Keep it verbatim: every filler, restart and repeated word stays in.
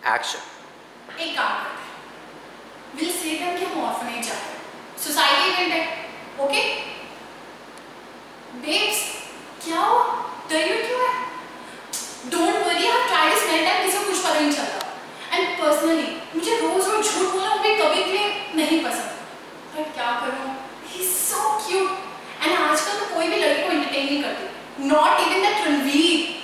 Action. एक काम करते हैं, विल से देम कि हम ऑर्फनेज जाते हैं, सोसाइटी इवेंट है, ओके? बेब्स, क्या हुआ? डर यू क्यों है? Don't worry, I have tried this many time, किसी को कुछ पता नहीं चलता। एंड पर्सनली मुझे रोज रोज झूठ बोलना मुझे कभी भी नहीं पसंद, पर क्या करूं? He is so cute and आजकल तो कोई भी लड़की को एंटरटेन नहीं करती, नॉट इवन दैट रणवीर।